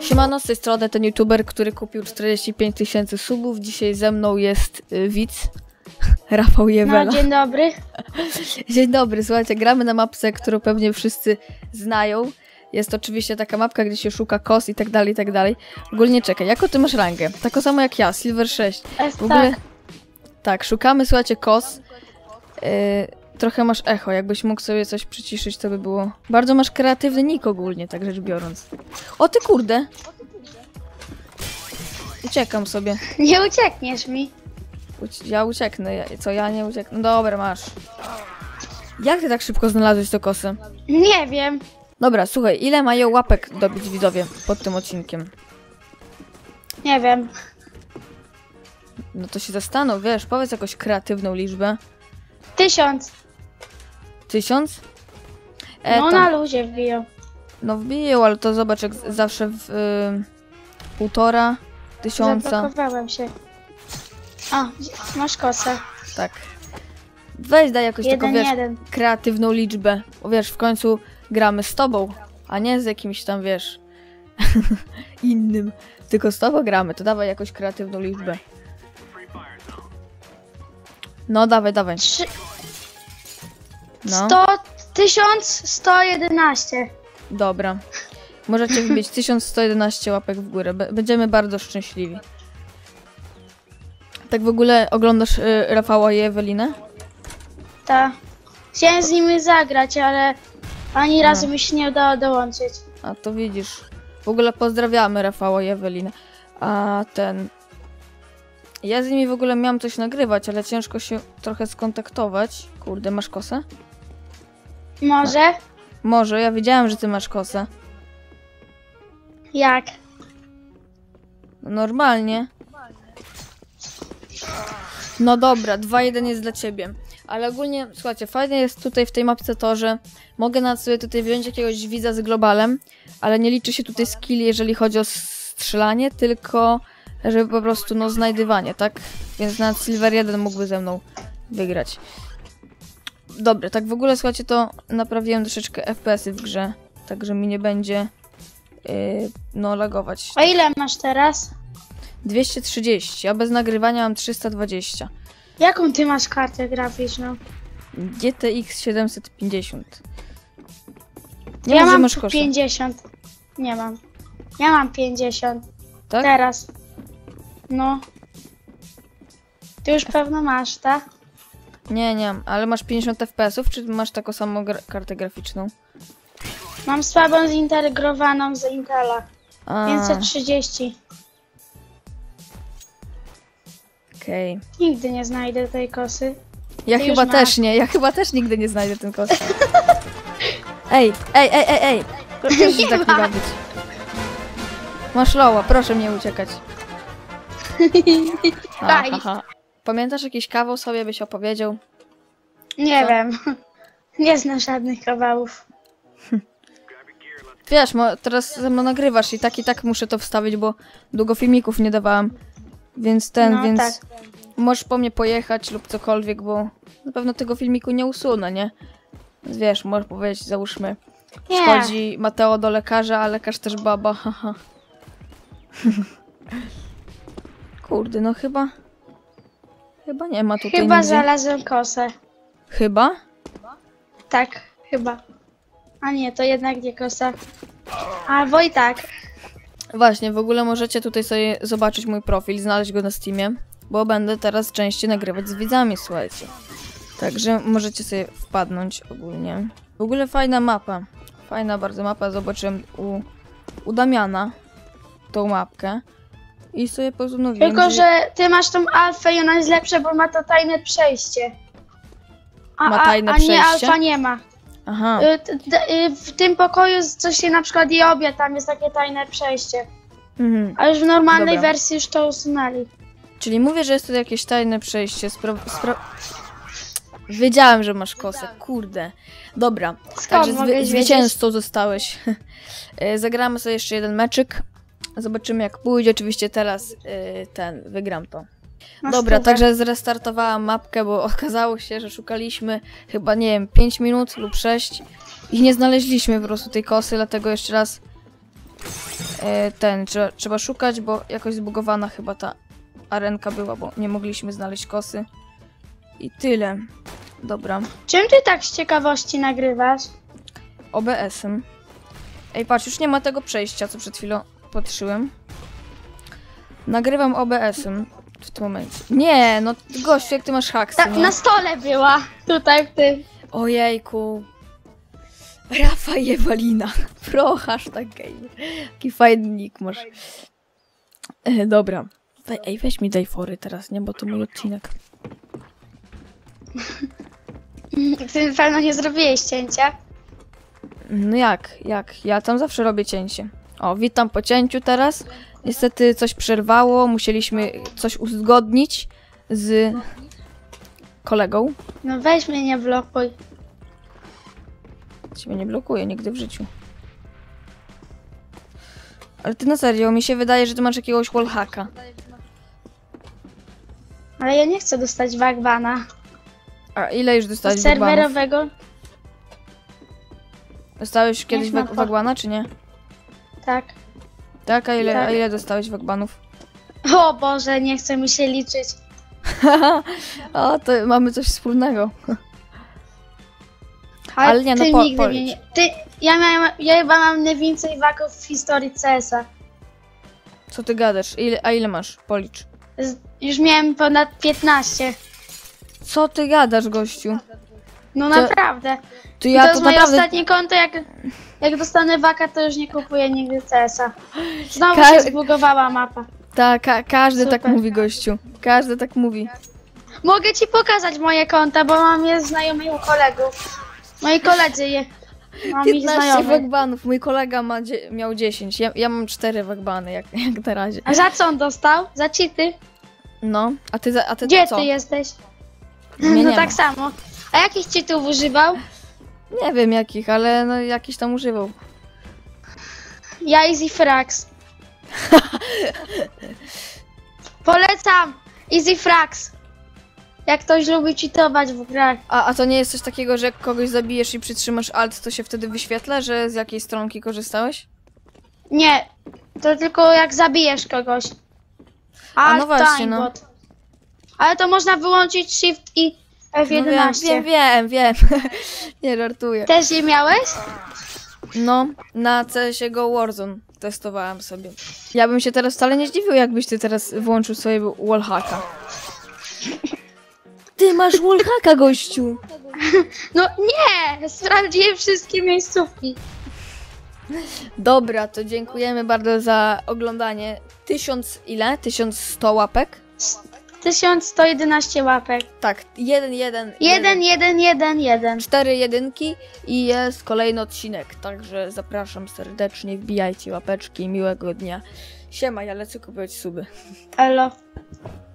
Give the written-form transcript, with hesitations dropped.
Siemano, z tej strony ten youtuber, który kupił 45 000 subów. Dzisiaj ze mną jest widz, Rafał Jewela. No, dzień dobry. Dzień dobry, słuchajcie, gramy na mapce, którą pewnie wszyscy znają. Jest oczywiście taka mapka, gdzie się szuka kos i tak dalej, i tak dalej. Ogólnie czekaj, jaką ty masz rangę? Taką samą jak ja, Silver 6. W ogóle, tak, szukamy, słuchajcie, kos. Trochę masz echo, jakbyś mógł sobie coś przyciszyć, to by było... Bardzo masz kreatywny nick ogólnie, tak rzecz biorąc. O ty kurde! Uciekam sobie. Nie uciekniesz mi. Ja ucieknę, co ja nie ucieknę? Dobra, masz. Jak ty tak szybko znalazłeś to kosę? Nie wiem. Dobra, słuchaj, ile mają łapek dobić widzowie pod tym odcinkiem? Nie wiem. No to się zastanów, wiesz, powiedz jakąś kreatywną liczbę. 1000. 1000? No na luzie wbiją. No wbiją, ale to zobacz, jak zawsze w 1500. Zablokowałem się. O, masz kosę. Tak. Weź daj jakoś taką, wiesz, 1. kreatywną liczbę. Bo wiesz, w końcu gramy z tobą, a nie z jakimś tam, wiesz, innym. Tylko z tobą gramy, to dawaj jakąś kreatywną liczbę. No, dawaj, dawaj. 1111. Dobra. Możecie wbić 1111 łapek w górę. Będziemy bardzo szczęśliwi. Tak w ogóle oglądasz Rafała i Ewelinę? Tak. Chciałem z nimi zagrać, ale ani razu mi się nie udało dołączyć. A to widzisz. W ogóle pozdrawiamy Rafała i Ewelinę. A ten... Ja z nimi w ogóle miałam coś nagrywać, ale ciężko się trochę skontaktować. Kurde, masz kosę? Może? Może, ja wiedziałem, że ty masz kosę. Jak? Normalnie. No dobra, 2-1 jest dla ciebie. Ale ogólnie, słuchajcie, fajne jest tutaj w tej mapce to, że mogę nawet sobie tutaj wziąć jakiegoś widza z globalem, ale nie liczy się tutaj skill, jeżeli chodzi o strzelanie, tylko żeby po prostu, no, znajdywanie, tak? Więc nawet Silver 1 mógłby ze mną wygrać. Dobra, tak w ogóle, słuchajcie, to naprawiłem troszeczkę FPS-y w grze, także mi nie będzie, no, lagować. A ile masz teraz? 230, a bez nagrywania mam 320. Jaką ty masz kartę graficzną? GTX 750. Ja mów, że mam masz kosza. 50. Nie mam. Ja mam 50. Tak? Teraz. No. Ty już pewno masz, tak? Nie, nie mam. Ale masz 50 FPS-ów, czy masz taką samą kartę graficzną? Mam słabą zintegrowaną z Intela. A, 530. okej. Nigdy nie znajdę tej kosy. Ja Ty chyba już też masz. nie. Ja chyba też nigdy nie znajdę ten kostek. Ej, ej, ej, ej, ej. Proszę się tak nie bawić. Masz loła, proszę mnie uciekać. Daj. Aha. Pamiętasz jakiś kawał sobie byś opowiedział? Nie Co? wiem. Nie znam żadnych kawałów. Wiesz, teraz ze mną nagrywasz i tak muszę to wstawić, bo długo filmików nie dawałam. Więc No, więc tak. możesz po mnie pojechać lub cokolwiek, bo na pewno tego filmiku nie usunę, nie? Więc wiesz, możesz powiedzieć, załóżmy, Nie. wchodzi Mateo do lekarza, a lekarz też baba, haha. Kurde, no chyba nie ma tutaj Chyba nigdzie. znalazłem kosę. Chyba? Tak, chyba. A nie, to jednak nie kosa. Albo i tak. Właśnie, w ogóle możecie tutaj sobie zobaczyć mój profil, znaleźć go na Steamie, bo będę teraz częściej nagrywać z widzami, słuchajcie. Także możecie sobie wpadnąć ogólnie. W ogóle fajna mapa. Fajna bardzo mapa. Zobaczyłem u Damiana tą mapkę i sobie postanowiłem, Tylko, że ty masz tą alfę i ona jest lepsza, bo ma to tajne przejście. Ma tajne a nie, przejście? alfa nie ma. Aha, W tym pokoju coś się na przykład je obie, tam jest takie tajne przejście. A już w normalnej Dobra. wersji już to usunęli. czyli mówię, że jest to jakieś tajne przejście. Wiedziałem, że masz kosę, kurde. Dobra, Skąd także mogę wiedzieć? zwycięzcą zostałeś. Zagramy sobie jeszcze jeden meczyk. Zobaczymy, jak pójdzie. Oczywiście teraz wygram to. No Dobra, super. także zrestartowałam mapkę, bo okazało się, że szukaliśmy chyba, nie wiem, 5 minut lub 6 i nie znaleźliśmy po prostu tej kosy, dlatego jeszcze raz trzeba szukać, bo jakoś zbugowana chyba ta arenka była, bo nie mogliśmy znaleźć kosy. I tyle. Dobra. Czym ty tak z ciekawości nagrywasz? OBS-em. Ej, patrz, już nie ma tego przejścia, co przed chwilą patrzyłem. Nagrywam OBS-em w tym momencie. Nie, no gościu, jak ty masz haksy, Tak, nie? na stole była. Tutaj w tym. Ojejku. Rafa Jewalina. Pro hashtag game. Jaki fajny nick masz. Dobra. Ej, weź mi daj fory teraz, nie? Bo to mój odcinek. Ty pewno nie zrobiłeś cięcia. No jak? Ja tam zawsze robię cięcie. O, witam po cięciu teraz. Niestety coś przerwało, musieliśmy coś uzgodnić z kolegą. No weź mnie nie blokuj. Ciebie nie blokuje nigdy w życiu. Ale ty na serio, mi się wydaje, że ty masz jakiegoś wallhacka. Ale ja nie chcę dostać wagbana. A ile już dostałeś wagbanów? Serwerowego? Dostałeś kiedyś Niech ma wagwana, czy nie? Tak. Tak, a ile, Tak. a ile dostałeś wagbanów? O Boże, nie chce mi się liczyć. O, to mamy coś wspólnego. Ale, Ale nie, no ty po- nigdy policz. mnie nie... Ja chyba mam najwięcej wagów w historii CS-a. Co ty gadasz? A ile masz? Policz. Już miałem ponad 15. Co ty gadasz, gościu? No To- naprawdę. To I ja to to jest moje naprawdę... ostatnie konto, jak dostanę waka, to już nie kupuję nigdy CS-a. Znowu Ka- się zbugowała mapa. Tak, każdy tak Super. mówi, gościu. Każdy tak mówi. Mogę ci pokazać moje konta, bo mam je znajomych u kolegów. Moi koledzy je. Mam ich 15 znajomych. wagbanów. Mój kolega miał 10. Ja mam 4 wagbany, jak na razie. A za co on dostał? Za cheaty? No, a ty Gdzie co? ty jesteś? Mnie No nie tak ma. samo. A jakich cheatów używał? Nie wiem jakich, ale no jakiś tam używał. Ja Easy Frags. Polecam! Easy Frags. Jak ktoś lubi cheatować w grach. A to nie jest coś takiego, że jak kogoś zabijesz i przytrzymasz alt, to się wtedy wyświetla, że z jakiej stronki korzystałeś? Nie, to tylko jak zabijesz kogoś. A no właśnie, Timebot. Ale to można wyłączyć Shift i F11. No wiem. Nie żartuję. Też je miałeś? No, na CS:GO Warzone testowałem sobie. Ja bym się teraz wcale nie zdziwił, jakbyś ty teraz włączył swojego wallhacka. Ty masz wallhacka, gościu! No nie! Sprawdziłem wszystkie miejscówki. Dobra, to dziękujemy bardzo za oglądanie. 1100 łapek? 1111 łapek. Tak, 1. 1. 4 jedynki i jest kolejny odcinek, także zapraszam serdecznie, wbijajcie łapeczki, miłego dnia. Siema, ja lecę kupować suby. Elo.